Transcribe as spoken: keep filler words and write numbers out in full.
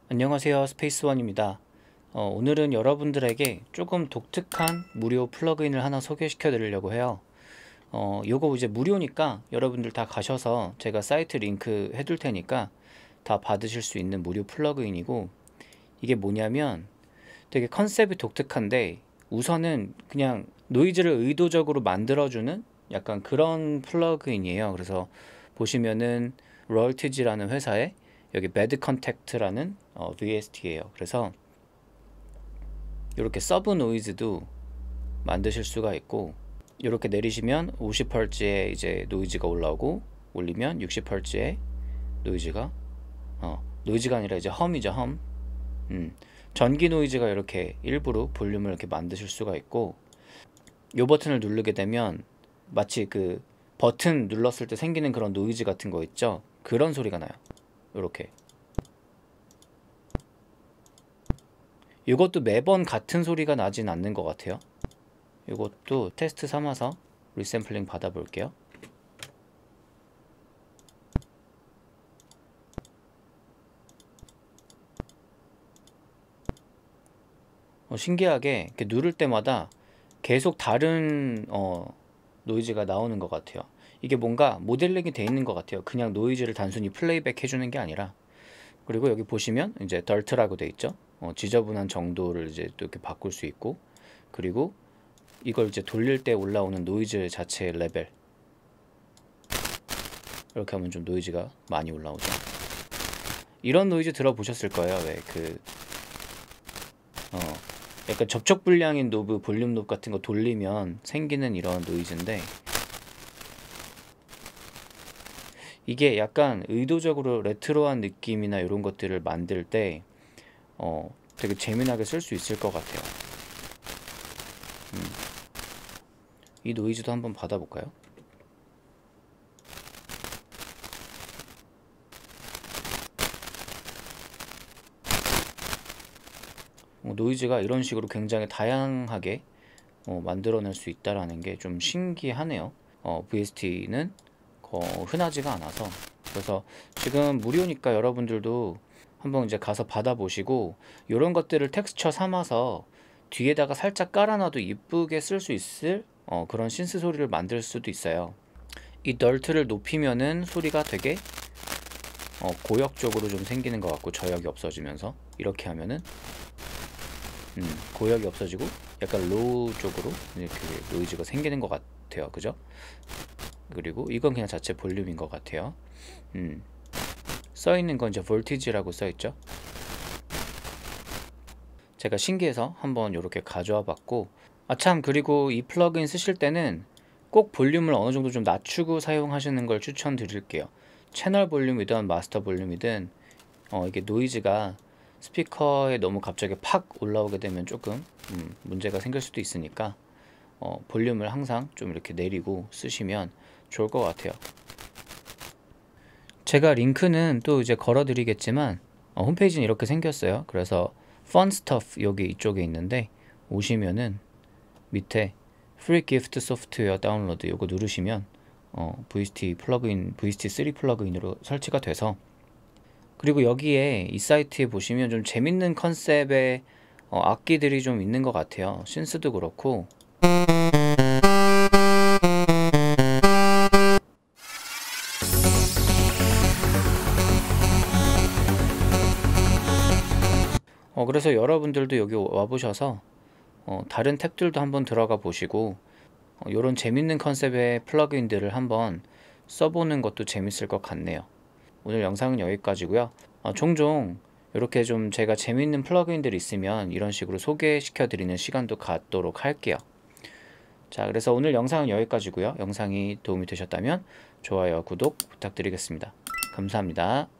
안녕하세요, 스페이스원입니다. 어, 오늘은 여러분들에게 조금 독특한 무료 플러그인을 하나 소개시켜 드리려고 해요. 어, 요거 이제 무료니까 여러분들 다 가셔서 제가 사이트 링크 해둘 테니까 다 받으실 수 있는 무료 플러그인이고, 이게 뭐냐면 되게 컨셉이 독특한데 우선은 그냥 노이즈를 의도적으로 만들어주는 약간 그런 플러그인이에요. 그래서 보시면은 로열티지라는 회사에 여기 배드 컨택트라는 어, 브이에스티예요. 그래서 이렇게 서브 노이즈도 만드실 수가 있고, 이렇게 내리시면 오십 허츠의 이제 노이즈가 올라오고, 올리면 육십 허츠의 노이즈가 어, 노이즈가 아니라 이제 험이죠, 험. 음, 전기 노이즈가 이렇게 일부러 볼륨을 이렇게 만드실 수가 있고, 이 버튼을 누르게 되면 마치 그 버튼 눌렀을 때 생기는 그런 노이즈 같은 거 있죠? 그런 소리가 나요. 이렇게. 이것도 매번 같은 소리가 나진 않는 것 같아요. 이것도 테스트 삼아서 리샘플링 받아 볼게요. 어, 신기하게 이렇게 누를 때마다 계속 다른 어, 노이즈가 나오는 것 같아요. 이게 뭔가 모델링이 돼 있는 것 같아요. 그냥 노이즈를 단순히 플레이백 해주는 게 아니라. 그리고 여기 보시면 이제 덜트라고 돼 있죠. 어, 지저분한 정도를 이제 또 이렇게 바꿀 수 있고, 그리고 이걸 이제 돌릴 때 올라오는 노이즈 자체의 레벨, 이렇게 하면 좀 노이즈가 많이 올라오죠. 이런 노이즈 들어보셨을 거예요. 왜 그 어, 약간 접촉 불량인 노브, 볼륨 노브 같은 거 돌리면 생기는 이런 노이즈인데, 이게 약간 의도적으로 레트로한 느낌이나 이런 것들을 만들 때 어, 되게 재미나게 쓸 수 있을 것 같아요. 음. 이 노이즈도 한번 받아볼까요? 어, 노이즈가 이런 식으로 굉장히 다양하게 어, 만들어낼 수 있다는 게 좀 신기하네요. 어, 브이에스티는 어, 흔하지가 않아서. 그래서 지금 무료니까 여러분들도 한번 이제 가서 받아보시고, 이런 것들을 텍스처 삼아서 뒤에다가 살짝 깔아놔도 이쁘게 쓸 수 있을 어, 그런 신스 소리를 만들 수도 있어요. 이 널트를 높이면은 소리가 되게 어, 고역적으로 좀 생기는 것 같고, 저역이 없어지면서 이렇게 하면은 음, 고역이 없어지고 약간 로우 쪽으로 이렇게 노이즈가 생기는 것 같아요. 그죠? 그리고 이건 그냥 자체 볼륨인 것 같아요. 음, 써있는 건 이제 볼티지라고 써있죠. 제가 신기해서 한번 이렇게 가져와 봤고, 아참, 그리고 이 플러그인 쓰실 때는 꼭 볼륨을 어느 정도 좀 낮추고 사용하시는 걸 추천드릴게요. 채널 볼륨이든 마스터 볼륨이든 어, 이게 노이즈가 스피커에 너무 갑자기 팍 올라오게 되면 조금 음, 문제가 생길 수도 있으니까 어, 볼륨을 항상 좀 이렇게 내리고 쓰시면 좋을 것 같아요. 제가 링크는 또 이제 걸어 드리겠지만 어, 홈페이지는 이렇게 생겼어요. 그래서 Fun Stuff 여기 이쪽에 있는데, 오시면은 밑에 Free Gift Software 다운로드 요거 누르시면 어, 브이에스티 플러그인, 브이에스티 쓰리 플러그인으로 설치가 돼서, 그리고 여기에 이 사이트에 보시면 좀 재밌는 컨셉의 어, 악기들이 좀 있는 것 같아요. 신스도 그렇고. 어, 그래서 여러분들도 여기 와보셔서 어, 다른 탭들도 한번 들어가 보시고 어, 이런 재밌는 컨셉의 플러그인들을 한번 써보는 것도 재밌을 것 같네요. 오늘 영상은 여기까지고요. 어, 종종 이렇게 좀 제가 재밌는 플러그인들이 있으면 이런 식으로 소개시켜 드리는 시간도 갖도록 할게요. 자, 그래서 오늘 영상은 여기까지고요. 영상이 도움이 되셨다면 좋아요, 구독 부탁드리겠습니다. 감사합니다.